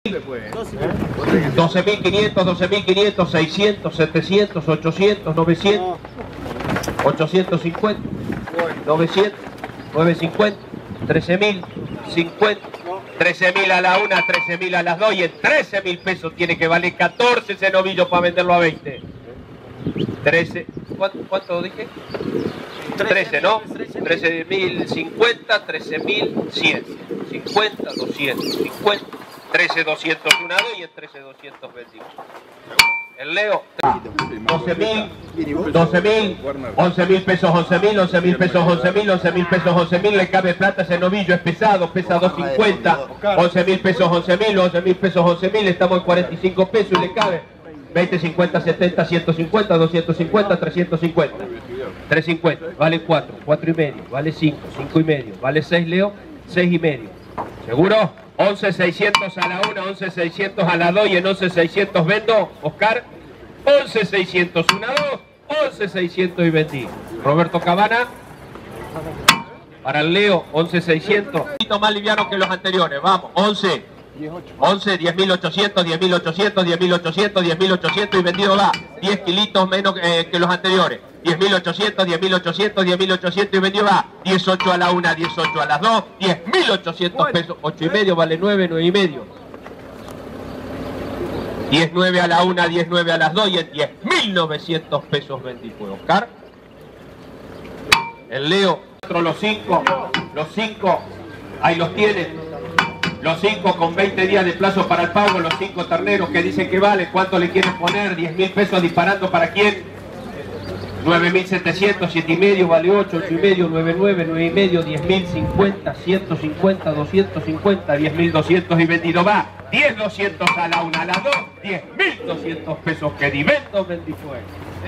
12.500, 12.500, 600, 700, 800, 900, 850, 900, 950, 13.000, 50, 13.000 a la una, 13.000 a las dos y en 13.000 pesos tiene que valer 14 ese novillo para venderlo a 20. 13, ¿cuánto dije? 13, ¿no? 13.050, 13.100, 50, 200, 50, 13.200 una dos y en 13.200 vendimos. El Leo, 12.000, 12.000, 11.000 pesos, 11.000, 11.000 pesos, 11.000, 11.000 pesos, 11.000, le cabe plata, ese novillo es pesado, pesa 250, 11.000 pesos, 11.000, 11.000 pesos, 11.000, estamos en 45 pesos y le cabe 20, 50, 70, 150, 250, 350, 350, vale 4, 4 y medio, vale 5, 5 y medio, vale 6 Leo, 6 y medio, ¿seguro? 11.600 a la 1, 11.600 a la 2 y en 11.600 vendo, Oscar, 11.600 una 2, 11.600 y vendí. Roberto Cabana, para el Leo, 11.600, un poquito más liviano que los anteriores, vamos, 11. 11, 10.800, 10.800, 10.800, 10.800 y vendido va 10 kilitos menos que los anteriores. 10.800, 10.800, 10.800 y vendido va 18 a la 1, 18 a las 2, 10.800 pesos, 8 y medio vale 9, 9 y medio. 19 a la 1, 19 a las 2 y en 10.900 pesos vendí. ¿Puedo Oscar? El Leo, los 5, ahí los tienen. Los 5 con 20 días de plazo para el pago, los 5 terneros que dicen que vale, ¿cuánto le quieren poner? 10.000 pesos disparando para quién? 9.700, 7 y medio, vale 8, 8 y medio, 9.9, 9 y medio, 10.000, 50, 150, 250, 10.200 y vendido va. 10.200 a la 1, a la 2, 10.200 pesos que divento vendí fue.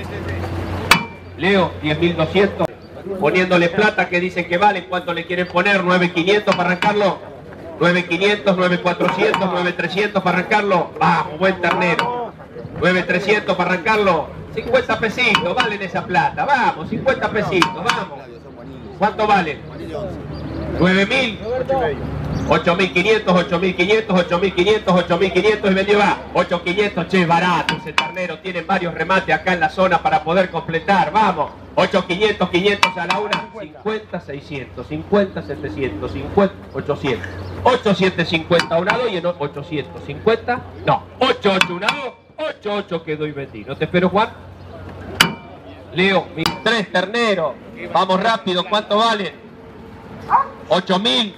Leo, 10.200, poniéndole plata que dicen que vale, ¿cuánto le quieren poner? 9.500 para arrancarlo. 9.500, 9.400, 9.300 para arrancarlo. Vamos, buen ternero. 9.300 para arrancarlo. 50 pesitos, valen esa plata. Vamos, 50 pesitos, vamos. ¿Cuánto valen? 9.000. 8.500, 8.500, 8.500, 8.500 y vendió va. 8.500, che, barato ese ternero. Tienen varios remates acá en la zona para poder completar. Vamos. 8.500, 500 a la 1, 50, 600, 50, 700, 50, 800. 8.750 una 2 y en 850, no, 8.8 una 2, 8.8 quedó y vendí. ¿No te espero, Juan? Leo, mis 3 terneros, vamos rápido, ¿cuánto valen? 8.000.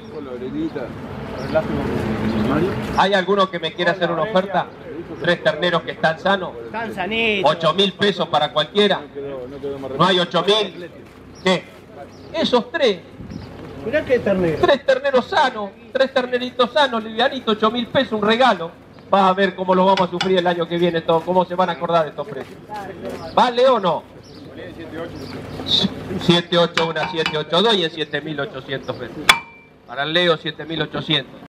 ¿Hay alguno que me quiera hacer una oferta? 3 terneros que están sanos. Están sanitos. 8.000 pesos para cualquiera. No hay 8.000. ¿Qué? Esos 3. Mirá qué ternero. 3 terneros sanos, 3 terneritos sanos, livianitos, 8.000 pesos, un regalo. Vas a ver cómo lo vamos a sufrir el año que viene, todo, cómo se van a acordar de estos precios. ¿Vale o no? 7.8 una, 7.8 2 y en 7.800 pesos. Para el Leo 7.800.